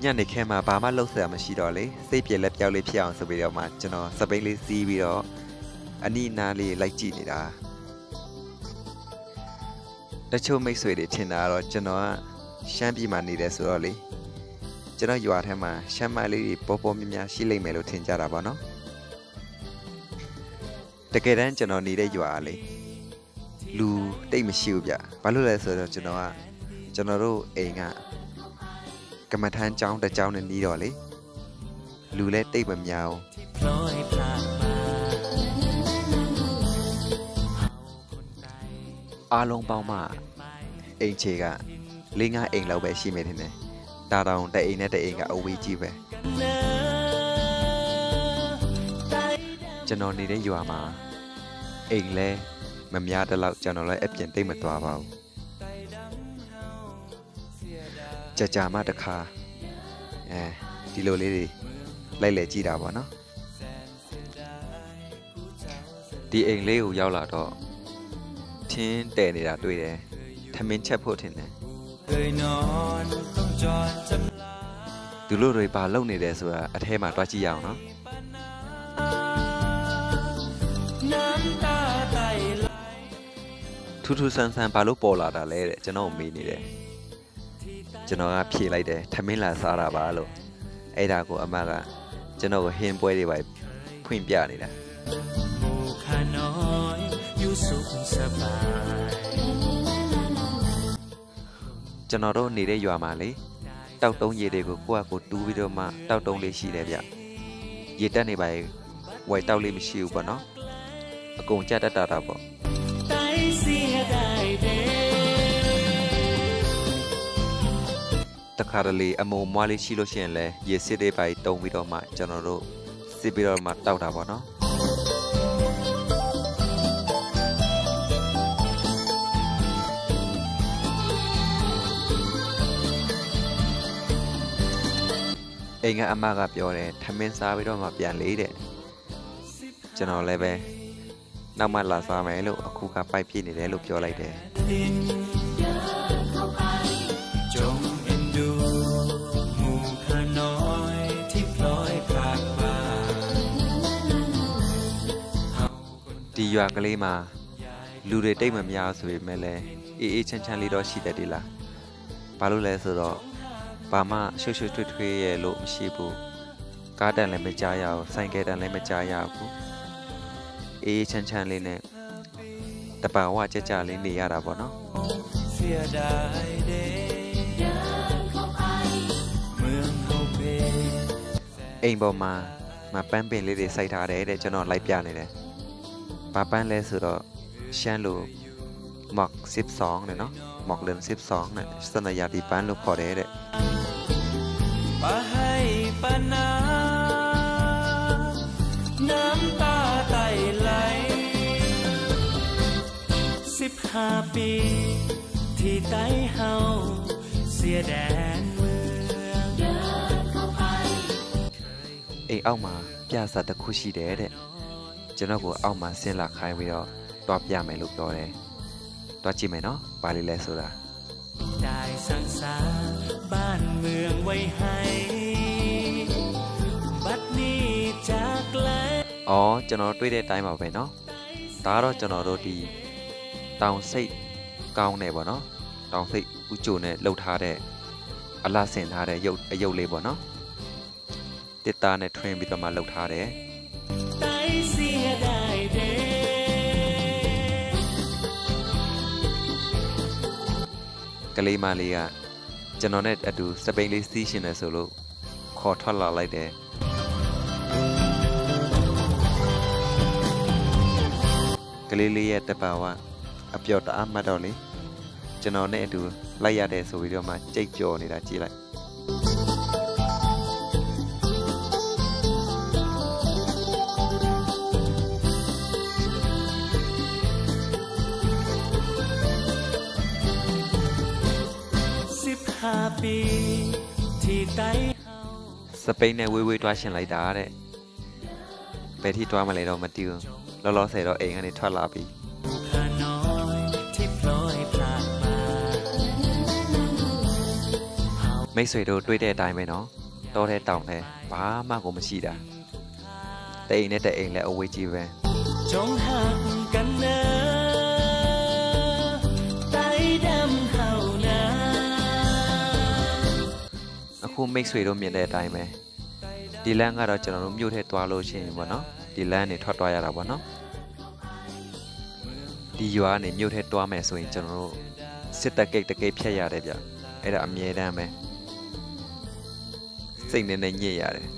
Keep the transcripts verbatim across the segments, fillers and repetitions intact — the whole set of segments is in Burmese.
ညနေခင်းမှာဘာမှလှုပ်ရှားမရှိတော့လေစိတ်ပြေလက်ပြောက်လေးဖြစ်အောင်ဆိုပြီးတော့မှကျွန်တော်စပိန်လေးစီးပြီးတော့အနီးနားလေးလိုက်ကြည့်နေတာတချို့မိတ်ဆွေတွေထင်တာတော့ကျွန်တော်ကရှမ်းပြည်မှာနေတယ်ဆိုတော့လေကျွန်တော်ရွာထဲမှာရှမ်းမလေးတွေပေါ်ပေါ်များများရှိလိမ့်မယ်လို့ထင်ကြတာပေါ့နော်တကယ်တမ်းကျွန်တော်နေတဲ့ရွာလေလူတိတ်မရှိဘူးဗျဘာလို့လဲဆိုတော့ကျွန်တော်ကကျွန်တော်တို့အိမ်ကကမ္မထမ်းကျောင်းတစ်ကျောင်းနဲ့နီးတော့လေလူလဲတိတ်မများဘူးအားလုံးပေါင်းမှအိမ်ခြေကလေးငါးအိမ်လောက်ပဲရှိမယ်ထင်တယ်တာတောင်တအိမ်နဲ့တအိမ်ကအဝေးကြီးပဲကျွန်တော်နေတဲ့ရွာမှာအိမ်လဲမများတဲ့လောက်ကျွန်တော်လည်းအပြင်တိတ်မသွားပါဘူးကြာကြာမှတစ်ခါအဲဒီလိုလေးတွေလိုက်လေကြည့်တာပေါ့နော်ဒီအိမ်လေးကိုရောက်လာတော့ထင်းတဲနေတာတွေ့တယ်ထမင်းချက်ဖို့ထင်တယ်သူတို့တွေဘာလုပ်နေတယ်ဆိုတာအထဲမှာတွားကြည့်ရအောင်နော်ထူးထူးဆန်းဆန်းဘာလို့ပေါ်လာတာလဲတဲ့ကျွန်တော်မေးနေတယ်ကျွန်တော်ကဖြေလိုက်တယ်ထမင်းလာစားတာပါလို့အဲ့ဒါကိုအမကကျွန်တော်ကိုဟင်းပွဲတွေပဲဖွင့်ပြနေတာကျွန်တော်တို့နေတဲ့ရွာမှာလေတောက်တုံးရေတွေကိုကိုယ့်အကိုတူးပြီးတော့မှတောက်တုံးလေးရှိတယ်ဗျရေတက်နေပါရဲ့ဝိုင်တောက်လေးမရှိဘူးပေါ့နော်အကုန်ကြက်တက်တာတာပေါ့တခါတလေအမုံမွားလေးရှိလို့ရှိရင်လည်းရေစစ်တွေပါတုံပြီးတော့မှကျွန်တော်တို့စစ်ပြီးတော့မှတောက်တာပေါ့နော်အိမ်ကအမကပြောတယ်ထမင်းစားပြီးတော့မှပြန်လေးတဲ့ကျွန်တော်လည်းပဲနောက်မှလာစားမယ်လို့အခုကပိုက်ပြနေတယ်လို့ပြောလိုက်တယ်ဒီရွာကလေးမှာလူတွေတိတ်မများဆိုပေမဲ့လည်းအေးအေးချမ်းချမ်းလေးတော့ရှိတယ်ဒီလားဘာလို့လဲဆိုတော့ဘာမှရွှွှွှွှထွေးထွေးရဲ့လို့မရှိဘူးကားတန်လည်းမကြားရဘူးဆိုင်ကယ်တန်လည်းမကြားရဘူးအေးချမ်းချမ်းလေးနဲ့တပါဝကြကြလေးနေရတာပေါ့နော်အိမ်ပေါ်မှာမပန်းပင်လေးတွေစိုက်ထားတယ်တဲ့ကျွန်တော်လိုက်ပြနေတယ်ဘာပန်းလဲဆိုတော့ရှမ်းလိုหมอกสิบสองเนี่ยเนาะหมอกเดือนสิบสองเนี่ยสนยาตีปานลูกขอได้เด้ปะให้ปะนาน้ำตาไต่ไหลสิบห้าปีที่ไต้เฮาเสียแดนเมืองเดินเข้าไปเอ้เอามาပြစာတစ်ခုရှိတယ်တဲ့ကျွန်တော်ကိုအောက်မှာဆင်းလာခိုင်းပြီးတော့တွားပြမယ်လို့ပြောတယ်တွားကြည့်မယ်နော်ဘာလေးလဲဆိုတာได้สั่งสาบ้านเมืองไว้ให้บัดนี้จากไกลอ๋อကျွန်တော်တွေ့တဲ့အတိုင်းပါပဲနော်ဒါကတော့ကျွန်တော်တို့ဒီတောင်စိတ်ကောင်းနေပေါ့နော်တောင်စိတ်ဥကြိုနဲ့လှုပ်ထားတဲ့အလှဆင်ထားတဲ့ရုပ်အယုတ်လေးပေါ့နော်တစ်သားနဲ့ထွင်းပြီးတော့မှလှုပ်ထားတယ်ကလေးမလေးကကျွန်တော်နဲ့အတူစပိန်လေးစီးရှင်တယ်ဆိုလို့ခေါ်ထွက်လာလိုက်တယ်ကလေးလေးရဲ့တပါဝအပျော်တအားမှတ်တော့လေကျွန်တော်နဲ့အတူလိုက်ရတဲ့ဆိုပြီးတော့မှကြိတ်ကြော်နေတာကြည့်လိုက်စပိန်နဲ့ဝေးဝေးတွားရှင်လိုက်တာတဲ့ဘယ်ထိတွားမလဲတော့မသိဘူးလောလောဆယ်တော့အိမ်ကနေထွက်လာပြီမไม่สวยโดด้วยแต่ตายไหมเนาะโตแต่เต่าแต่ป้ามากกว่ามันชีดาแต่เองเนี่ยแต่เองแหละเอาไว้จีเวจงหักกันเนอไต้ดำเฮานะအခုမိတ်ဆွေတို့မြင်တဲ့အတိုင်းပဲဒီလမ်းကတော့ကျွန်တော်တို့မြို့ထဲသွားလို့ရှိရင်ပေါ့နော်ဒီလမ်းနေထွက်သွားရတာပေါ့နော်ဒီရွာနေမြို့ထဲသွားမယ်ဆိုရင်ကျွန်တော်တို့စစ်တပ်ကိတ်တကိတ်ဖြတ်ရတယ်ဗျအဲ့ဒါအမြဲတမ်းပဲစိတ်နဲ့နဲ့ညစ်ရတယ်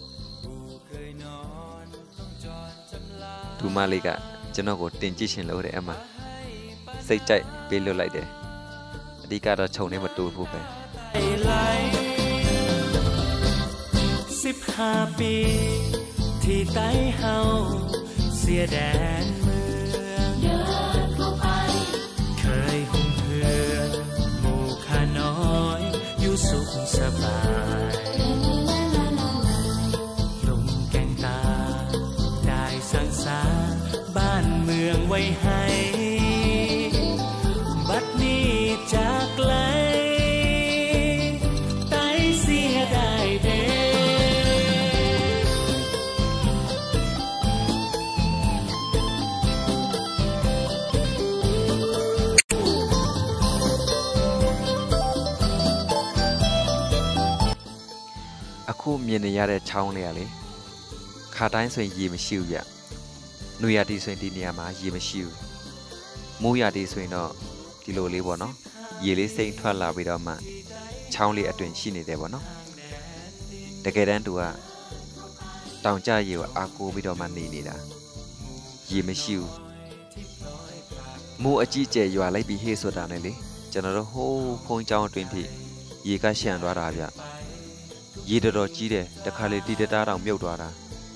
ဒူမလေးကကျွန်တော်ကိုတင်ကြည့်ရှင်လို့တဲ့အမှစိတ်ကြိုက်ပေးလွတ်လိုက်တယ်အဓိကတော့ခြုံနေမတူဘူးပဲสิบห้าปีที่ใต้เฮาเสียแดนเมืองเดินเข้าไปเคยหุ่มเหือหมู่ข้าน้อยอยู่สุขสบายลมแกงตาได้สร้างสรรค์บ้านเมืองไว้ให้บัดนี้จากไกลใต้เสียได้เดအခုမြင်နေရတဲ့ချောင်းလေးကလေခါတိုင်းဆိုရင်ရေမရှိဘူးဗျ။နွေရာသီဆိုရင်ဒီနေရာမှာရေမရှိဘူး။မိုးရာသီဆိုရင်တော့ဒီလိုလေးပေါ့နော်။ရေလေးစိမ့်ထွက်လာပြီးတော့မှချောင်းလေးအတွင်ရှိနေတယ်ပေါ့နော်။တကယ်တမ်းသူကတောင်ကျရေကိုအားကိုးပြီးတော့မှနေနေတာ။ရေမရှိဘူး။မိုးအကြီးကျယ်ရွာလိုက်ပြီးဟေးဆိုတာနဲ့လေကျွန်တော်တို့ဟိုးဖုံးချောင်းအတွင်ထိရေကရှံသွားတာဗျ။ရေတော်တော်ကြီးတယ်တခါလေတီတတားတောင်မြုပ်သွားတာ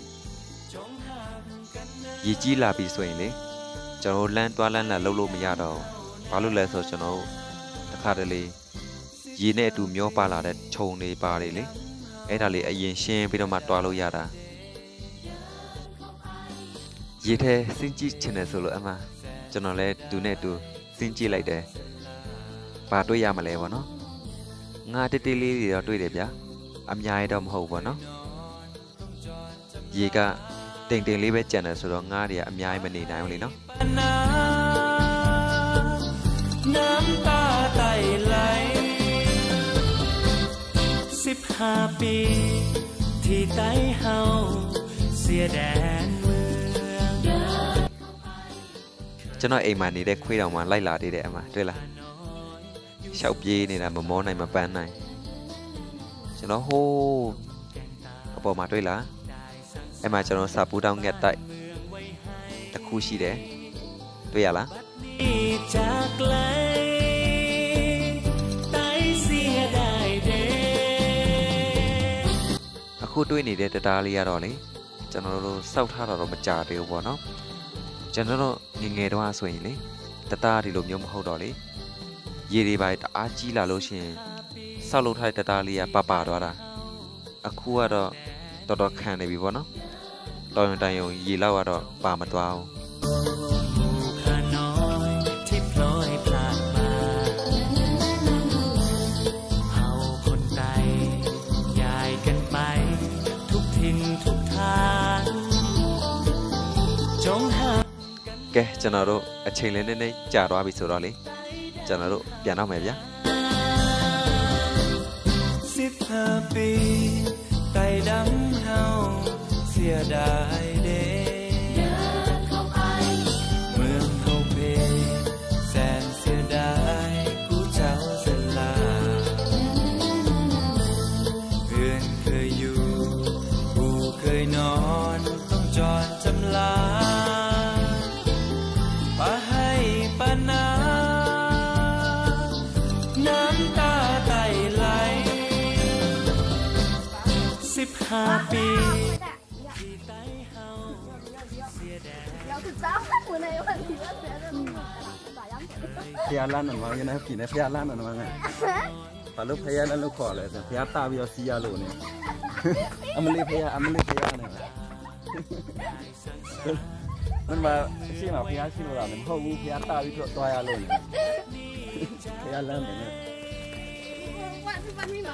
ရေကြီးလာပြီဆိုရင်လေကျွန်တော်လမ်းတွားလမ်းလာလှုပ်လို့မရတော့ဘာလို့လဲဆိုကျွန်တော်တခါတလေရေနဲ့အတူမျောပါလာတဲ့ခြုံတွေပါတယ်လေအဲ့ဒါလေးအရင်ရှင်းပြီးတော့မှတွားလို့ရတာရေထဲစင်းကြည့်ချင်တယ်ဆိုလို့အမှကျွန်တော်လည်းသူနဲ့တူစင်းကြည့်လိုက်တယ်ဘာတွေ့ရမလဲဗောနော်ငါတေးတေးလေးတွေတော့တွေ့တယ်ဗျာအများကြီးတော့မဟုတ်ဘူးเนาะရေကတိမ်တိမ်လေးပဲကြံတယ်ဆိုတော့ငါးတွေကအများကြီးမနေနိုင်ဘူးလေเนาะน้ำตาไต่ไหลสิบห้าปีที่ใต้เฮาเสียแดนเมืองကျွန်တော်အိမ်မှာနေတဲ့ခွေးတောင်မှလိုက်လာသေးတယ်အမတွေ့လားရှောက်ပြေးနေတာမမောနိုင်မပန်းနိုင်ကျွန်တော်ဟိုးအပေါ်မှာတွေ့လားအဲ့မှာကျွန်တော်စာပူတောင်းငက်တိုက်တခုရှိတယ်တွေ့ရလားအခုတွေ့နေတဲ့တရားလေးကတော့လေကျွန်တော်တို့စောက်ထားတော့မကြသေးဘူးပေါ့နော်ကျွန်တော်တို့ငငယ်တော့ဆိုရင်လေတရားဒီလိုမျိုးမဟုတ်တော့လေရေတွေပါတအားကြီးလာလို့ရှိရင်ဆောက်လုပ်ထားတဲ့တရားလေးကပပသွားတာအခုကတော့တော်တော်ခံနေပြီပေါ့နော်တော်ရင်တိုင်ရုံရေလောက်ကတော့ပါမသွားဘူးကဲကျွန်တော်တို့အချိန်လေးနည်းနည်းကြာသွားပြီဆိုတော့လေကျွန်တော်တို့ပြန်တော့မယ်ဗျာสิบห้าปีไต่ดำเฮาเสียดายเด้เดินเข้าไปเมืองเฮาเพแสนเสียดายกูเจ้าสลาเพื่อนเคยอยู่กูเคยนอนต้องจอดจำลาปะให้ปะนาน้ำตาไต่ไหลสิบห้าปีพยาล้านหนึ่งวันยังไงกี่ในพยาล้านหนึ่งวันไงปลาลูกพยาล้านลูกขอเลยแต่พยาตาวิโอซียาโลเนี่ยอเมริพยาอเมริพยาเนี่ยมันมาชื่อมาพยาชื่อเราเนี่ยเขาวูพยาตาวิโอตัวยาโลเนี่ยพยาล้านเนี่ย